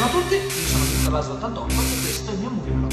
Buongiorno a tutti, io sono Victor Laso88 e questo è il mio movie blog.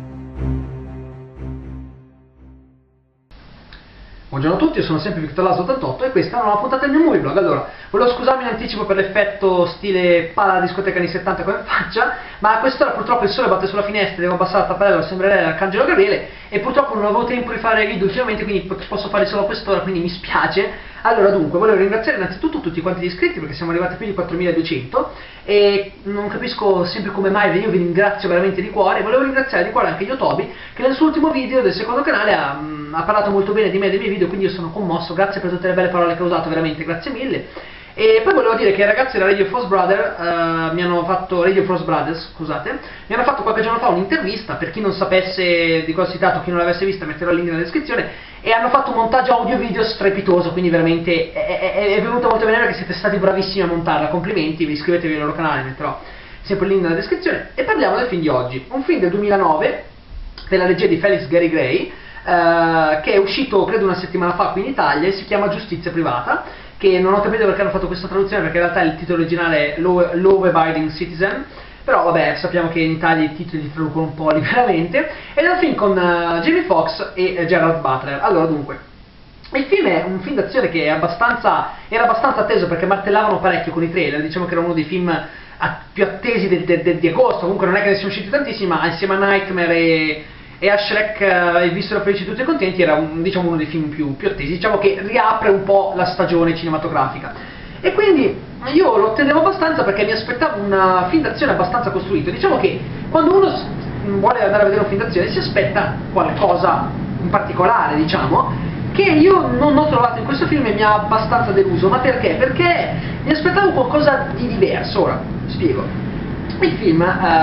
Buongiorno a tutti, io sono sempre Victor Laso88 e questa è una nuova puntata del mio movie blog. Allora, volevo scusarmi in anticipo per l'effetto stile pala discoteca anni 70 come faccia, ma a quest'ora purtroppo il sole batte sulla finestra, devo abbassare la tapparella, sembrerei Arcangelo Gabriele e purtroppo non avevo tempo di fare video ultimamente, quindi posso fare solo a quest'ora, quindi mi spiace. Allora dunque, volevo ringraziare innanzitutto tutti quanti gli iscritti perché siamo arrivati a più di 4200 e non capisco sempre come mai, io vi ringrazio veramente di cuore. Volevo ringraziare di cuore anche Yotobi che nel suo ultimo video del secondo canale ha parlato molto bene di me e dei miei video, quindi io sono commosso, grazie per tutte le belle parole che ho usato, veramente grazie mille. E poi volevo dire che i ragazzi della Radio Frost Brothers mi hanno fatto qualche giorno fa un'intervista. Per chi non sapesse di cosa si tratta, chi non l'avesse vista, metterò il link nella descrizione, e hanno fatto un montaggio audio-video strepitoso, quindi veramente è venuto molto bene perché siete stati bravissimi a montarla, complimenti, iscrivetevi al loro canale, metterò sempre il link nella descrizione. E parliamo del film di oggi, un film del 2009 della regia di Felix Gary Gray, che è uscito credo una settimana fa qui in Italia e si chiama Giustizia Privata, che non ho capito perché hanno fatto questa traduzione, perché in realtà il titolo originale è Law Abiding Citizen, però vabbè, sappiamo che in Italia i titoli li traducono un po' liberamente, ed è un film con Jamie Foxx e Gerard Butler. Allora dunque, il film è un film d'azione che era abbastanza atteso perché martellavano parecchio con i trailer, diciamo che era uno dei film più attesi di agosto, comunque non è che ne siano usciti tantissimi, ma insieme a Nightmare e a Shrek, e vissero felici tutti e contenti, era diciamo uno dei film più attesi, diciamo che riapre un po' la stagione cinematografica. E quindi io lo attendevo abbastanza perché mi aspettavo un film d'azione abbastanza costruito. Diciamo che quando uno vuole andare a vedere un film d'azione si aspetta qualcosa in particolare, diciamo, che io non ho trovato in questo film e mi ha abbastanza deluso. Ma perché? Perché mi aspettavo qualcosa di diverso. Ora, spiego. Il film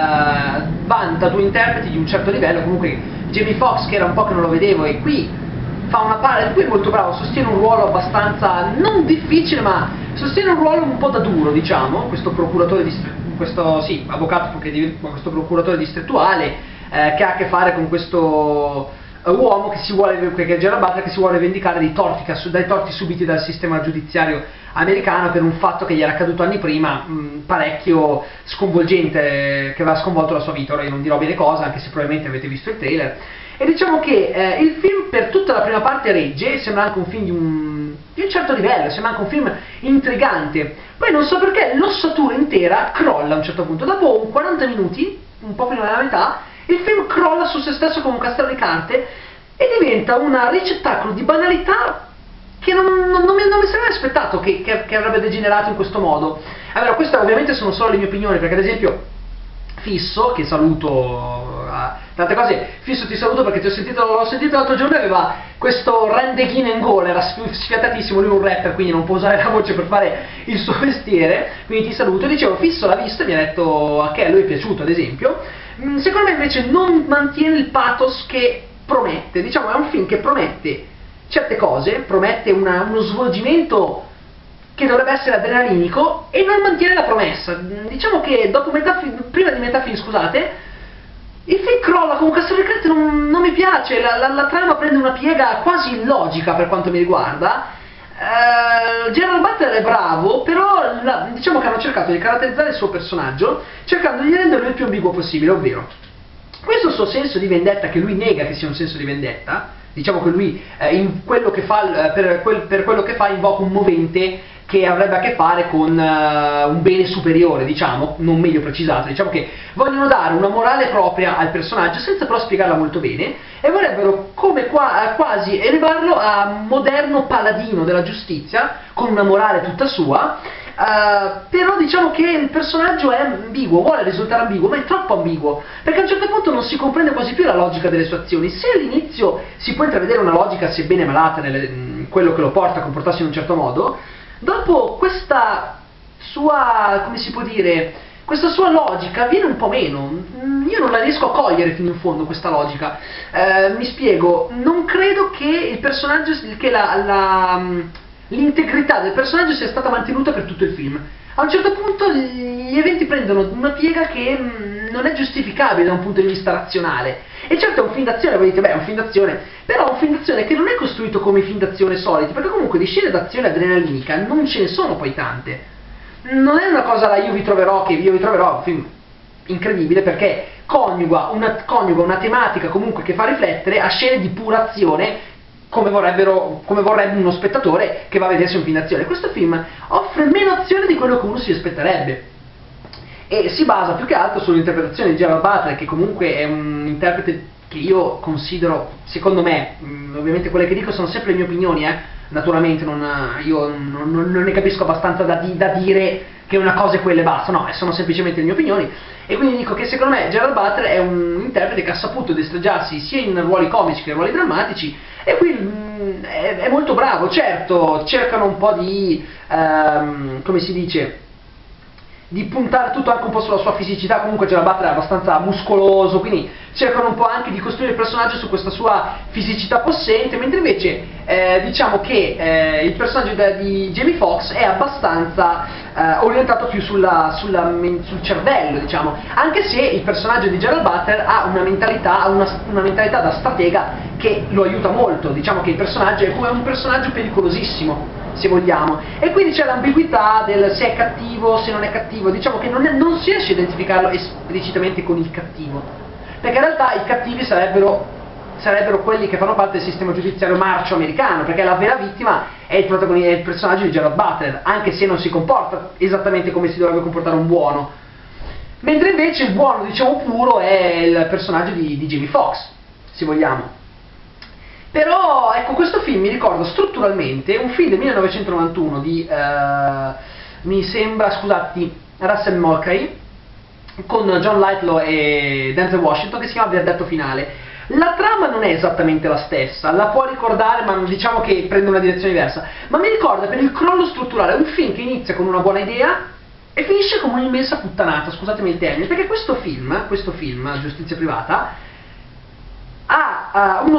vanta due interpreti di un certo livello, comunque Jamie Foxx, che era un po' che non lo vedevo, e qui fa una parte, qui è molto bravo, sostiene un ruolo abbastanza, non difficile, ma sostiene un ruolo un po' da duro, diciamo, questo procuratore avvocato, questo procuratore distrettuale, che ha a che fare con questo uomo che è Gerard Butler, che si vuole vendicare dai torti subiti dal sistema giudiziario americano per un fatto che gli era accaduto anni prima, parecchio sconvolgente, che aveva sconvolto la sua vita. Ora io non dirò bene cosa, anche se probabilmente avete visto il trailer. E diciamo che il film per tutta la prima parte regge, sembra anche un film di un certo livello, sembra anche un film intrigante. Poi non so perché l'ossatura intera crolla a un certo punto, dopo 40 minuti, un po' prima della metà, il film crolla su se stesso come un castello di carte e diventa un ricettacolo di banalità che non mi sarei aspettato che avrebbe degenerato in questo modo. Allora, queste ovviamente sono solo le mie opinioni, perché ad esempio Fisso, che saluto, tante cose, Fisso ti saluto perché l'ho sentito l'altro giorno, aveva questo Randeghino in gola, era sfiatatissimo, lui è un rapper quindi non può usare la voce per fare il suo mestiere, quindi ti saluto. E dicevo, Fisso l'ha visto e mi ha detto che a lui è piaciuto, ad esempio. Secondo me invece non mantiene il pathos che promette, diciamo è un film che promette certe cose, promette uno svolgimento che dovrebbe essere adrenalinico e non mantiene la promessa. Diciamo che dopo prima di metà film, scusate, il film crolla come un castello di carte, non mi piace, la trama prende una piega quasi illogica per quanto mi riguarda. Gerard Butler è bravo, però diciamo che hanno cercato di caratterizzare il suo personaggio cercando di renderlo il più ambiguo possibile, ovvero questo suo senso di vendetta, che lui nega che sia un senso di vendetta. Diciamo che lui in quello che fa, per quello che fa invoca un movente che avrebbe a che fare con un bene superiore, diciamo, non meglio precisato. Diciamo che vogliono dare una morale propria al personaggio senza però spiegarla molto bene e vorrebbero quasi elevarlo a moderno paladino della giustizia con una morale tutta sua. Però diciamo che il personaggio è ambiguo, vuole risultare ambiguo, ma è troppo ambiguo, perché a un certo punto non si comprende quasi più la logica delle sue azioni. Se all'inizio si può intravedere una logica, sebbene malata, in quello che lo porta a comportarsi in un certo modo, dopo questa sua, come si può dire, questa sua logica viene un po' meno. Io non la riesco a cogliere fino in fondo questa logica. Mi spiego, non credo che il personaggio, che l'integrità del personaggio sia stata mantenuta per tutto il film. A un certo punto gli eventi prendono una piega che non è giustificabile da un punto di vista razionale. E certo è un film d'azione, voi dite, beh è un film d'azione, però è un film d'azione che non è costruito come i film d'azione soliti, perché comunque di scene d'azione adrenalinica non ce ne sono poi tante. Non è una cosa da io vi troverò, un film incredibile perché coniuga una tematica comunque che fa riflettere a scene di pura azione come vorrebbe uno spettatore che va a vedersi un film d'azione. Questo film offre meno azione di quello che uno si aspetterebbe e si basa più che altro sull'interpretazione di Gerard Butler, che comunque è un interprete che io considero, secondo me, ovviamente quelle che dico sono sempre le mie opinioni, naturalmente io non ne capisco abbastanza da dire che una cosa è quella e basta, no, sono semplicemente le mie opinioni, e quindi dico che secondo me Gerard Butler è un interprete che ha saputo destreggiarsi sia in ruoli comici che in ruoli drammatici, e qui è molto bravo. Certo, cercano un po' di, come si dice, di puntare tutto anche un po' sulla sua fisicità. Comunque Gerard Butler è abbastanza muscoloso, quindi cercano un po' anche di costruire il personaggio su questa sua fisicità possente, mentre invece diciamo che il personaggio di Jamie Foxx è abbastanza orientato più sul cervello, diciamo, anche se il personaggio di Gerard Butler ha una mentalità da stratega che lo aiuta molto. Diciamo che il personaggio è un personaggio pericolosissimo, se vogliamo, e quindi c'è l'ambiguità del se è cattivo, se non è cattivo. Diciamo che non si riesce a identificarlo esplicitamente con il cattivo, perché in realtà i cattivi sarebbero quelli che fanno parte del sistema giudiziario marcio americano, perché la vera vittima è il personaggio di Gerard Butler, anche se non si comporta esattamente come si dovrebbe comportare un buono, mentre invece il buono, diciamo, puro è il personaggio di Jamie Foxx, se vogliamo. Però ecco, questo film mi ricorda strutturalmente un film del 1991 di mi sembra, scusate, Russell Mulcahy, con John Lithgow e Denzel Washington, che si chiama Verdetto finale. La trama non è esattamente la stessa, la può ricordare, ma diciamo che prende una direzione diversa, ma mi ricorda per il crollo strutturale un film che inizia con una buona idea e finisce come un'immensa puttanata, scusatemi il termine, perché questo film, Giustizia privata, ha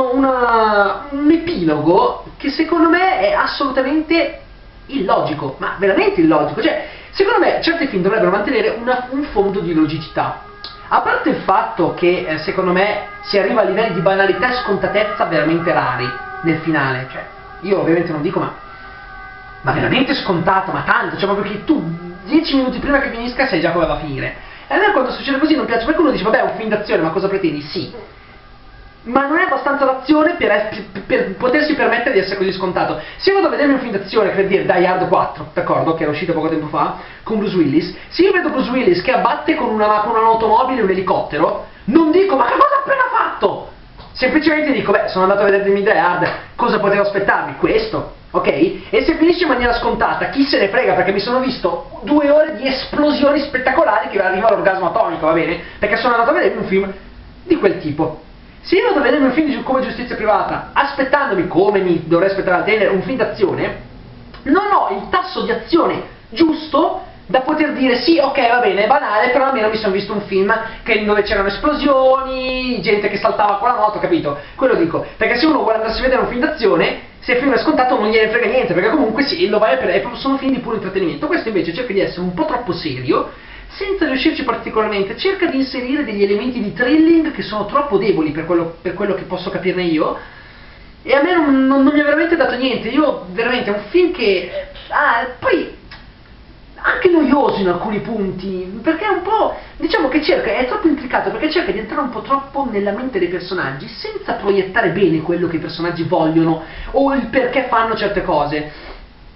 un epilogo che secondo me è assolutamente illogico, ma veramente illogico. Cioè, secondo me certi film dovrebbero mantenere un fondo di logicità, a parte il fatto che secondo me si arriva a livelli di banalità e scontatezza veramente rari nel finale. Cioè, io ovviamente non dico ma veramente scontato, ma tanto, cioè proprio che tu 10 minuti prima che finisca sai già come va a finire. E a me quando succede così non piace, perché uno dice vabbè, è un film d'azione, ma cosa pretendi? Sì, ma non è abbastanza d'azione per potersi permettere di essere così scontato. Se io vado a vedermi un film d'azione, per dire Die Hard 4, d'accordo, che era uscito poco tempo fa, con Bruce Willis, se io vedo Bruce Willis che abbatte con un'automobile un elicottero, non dico ma che cosa ha appena fatto? Semplicemente dico, beh, sono andato a vedermi Die Hard, cosa potevo aspettarmi? Questo, ok? E se finisce in maniera scontata, chi se ne frega, perché mi sono visto 2 ore di esplosioni spettacolari che arriva all'orgasmo atomico, va bene? Perché sono andato a vedermi un film di quel tipo. Se io vado a vedermi un film come Giustizia privata, aspettandomi, come mi dovrei aspettare al genere, un film d'azione, non ho il tasso di azione giusto da poter dire sì, ok, va bene, è banale, però almeno mi sono visto un film dove c'erano esplosioni, gente che saltava con la moto, capito? Quello dico, perché se uno vuole andarsi a vedere un film d'azione, se il film è scontato non gliene frega niente, perché comunque sì, lo vai a vedere, sono film di puro intrattenimento. Questo invece cerca di essere un po' troppo serio, senza riuscirci particolarmente, cerca di inserire degli elementi di thrilling che sono troppo deboli per quello che posso capirne io, e a me non mi ha veramente dato niente. Io veramente è un film che poi anche noioso in alcuni punti, perché è un po', diciamo che è troppo intricato, perché cerca di entrare un po' troppo nella mente dei personaggi senza proiettare bene quello che i personaggi vogliono o il perché fanno certe cose.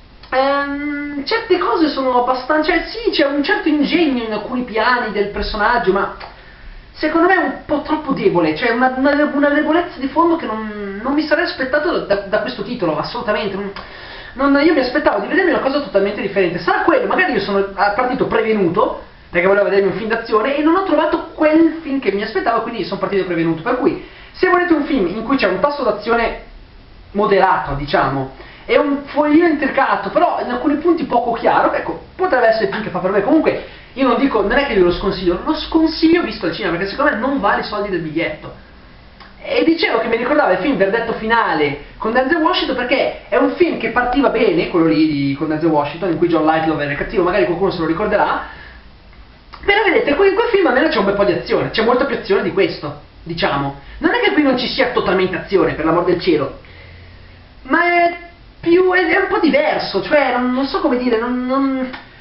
Certe cose sono abbastanza, cioè sì, c'è un certo ingegno in alcuni piani del personaggio, ma secondo me è un po' troppo debole, cioè una debolezza di fondo che non mi sarei aspettato da questo titolo, assolutamente. Io mi aspettavo di vedermi una cosa totalmente differente. Sarà quello, magari io sono partito prevenuto perché volevo vedermi un film d'azione e non ho trovato quel film che mi aspettavo, quindi sono partito prevenuto. Per cui, se volete un film in cui c'è un tasso d'azione moderato, diciamo, è un foglio intricato, però in alcuni punti poco chiaro, ecco, potrebbe essere il film che fa per me. Comunque, io non è che io lo sconsiglio visto al cinema, perché secondo me non vale i soldi del biglietto. E dicevo che mi ricordava il film Verdetto finale con Denzel Washington, perché è un film che partiva bene, quello lì con Denzel Washington, in cui John Lithgow era cattivo, magari qualcuno se lo ricorderà, però vedete, in quel film almeno c'è un bel po' di azione, c'è molta più azione di questo, diciamo. Non è che qui non ci sia totalmente azione, per l'amor del cielo, ma è un po' diverso, cioè non so come dire, non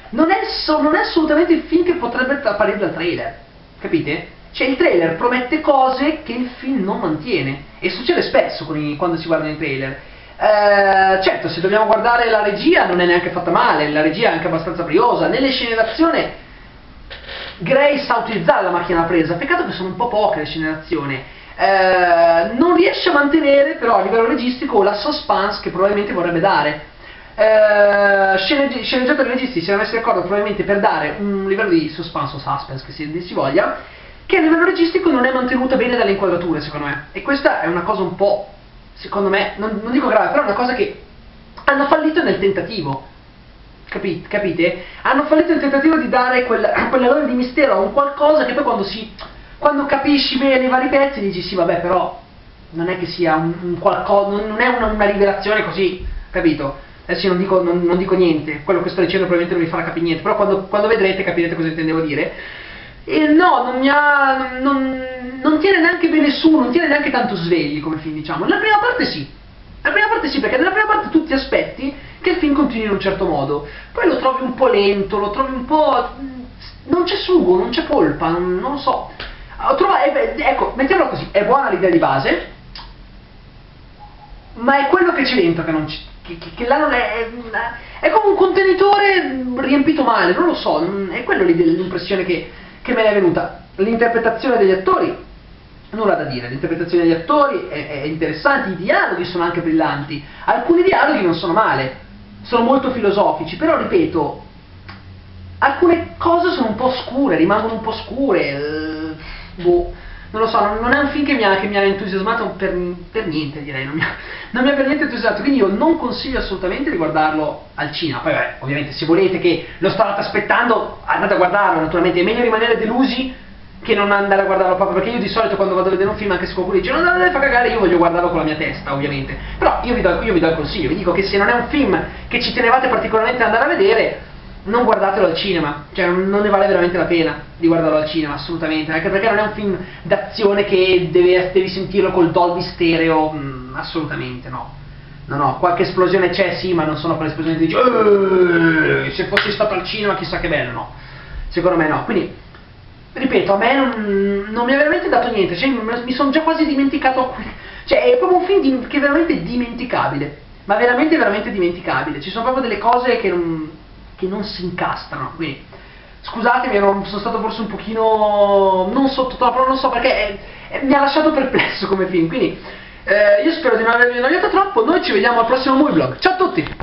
non è assolutamente il film che potrebbe apparire dal trailer, capite? Cioè il trailer promette cose che il film non mantiene, e succede spesso quando si guardano i trailer. Certo, se dobbiamo guardare la regia non è neanche fatta male, la regia è anche abbastanza briosa, nelle scene d'azione Gray sa utilizzare la macchina da presa, peccato che sono un po' poche le scene d'azione. Non riesce a mantenere però a livello registico la suspense che probabilmente vorrebbe dare. Sceneggiatori e registi si erano messi d'accordo probabilmente per dare un livello di suspense o suspense che si voglia, che a livello registico non è mantenuta bene dalle inquadrature, secondo me, e questa è una cosa un po', secondo me, non dico grave, però è una cosa che hanno fallito nel tentativo, capite? Hanno fallito nel tentativo di dare quell'alone di mistero a un qualcosa che poi quando capisci bene i vari pezzi dici sì vabbè, però non è che sia un qualcosa, non è una rivelazione così, capito? Adesso io non dico niente, quello che sto dicendo probabilmente non vi farà capire niente, però quando vedrete capirete cosa intendevo dire. E no, non tiene neanche bene su, non tiene neanche tanto svegli come film, diciamo. Nella prima parte sì, perché nella prima parte tu ti aspetti che il film continui in un certo modo, poi lo trovi un po' lento, lo trovi un po'... non c'è sugo, non c'è polpa, non lo so. Ecco, mettiamola così, è buona l'idea di base, ma è quello che c'è dentro che non c'è. Che là non è come un contenitore riempito male, non lo so, è quello l'impressione che me ne è venuta. L'interpretazione degli attori, nulla da dire, l'interpretazione degli attori è interessante, i dialoghi sono anche brillanti, alcuni dialoghi non sono male, sono molto filosofici, però ripeto, alcune cose sono un po' scure, rimangono un po' scure, non lo so, non è un film che mi ha entusiasmato per niente, direi, non mi ha per niente entusiasmato, quindi io non consiglio assolutamente di guardarlo al cinema. Poi vabbè, ovviamente se volete che lo stavate aspettando andate a guardarlo, naturalmente è meglio rimanere delusi che non andare a guardarlo proprio, perché io di solito quando vado a vedere un film, anche se qualcuno dice no, fa cagare, io voglio guardarlo con la mia testa, ovviamente, però io vi do il consiglio, vi dico che se non è un film che ci tenevate particolarmente ad andare a vedere, non guardatelo al cinema, cioè non ne vale veramente la pena di guardarlo al cinema, assolutamente, anche perché non è un film d'azione che devi sentirlo col Dolby stereo, assolutamente no. No, qualche esplosione c'è sì, ma non sono quelle esplosioni che dici se fossi stato al cinema chissà che bello, no, secondo me no, quindi ripeto, a me non mi ha veramente dato niente, cioè, mi sono già quasi dimenticato, cioè è proprio un film che è veramente dimenticabile, ma veramente dimenticabile, ci sono proprio delle cose che non si incastrano, quindi scusatemi, sono stato forse un pochino non sottotono, non so perché mi ha lasciato perplesso come film, quindi io spero di non avervi annoiato troppo, noi ci vediamo al prossimo Movie Vlog, ciao a tutti!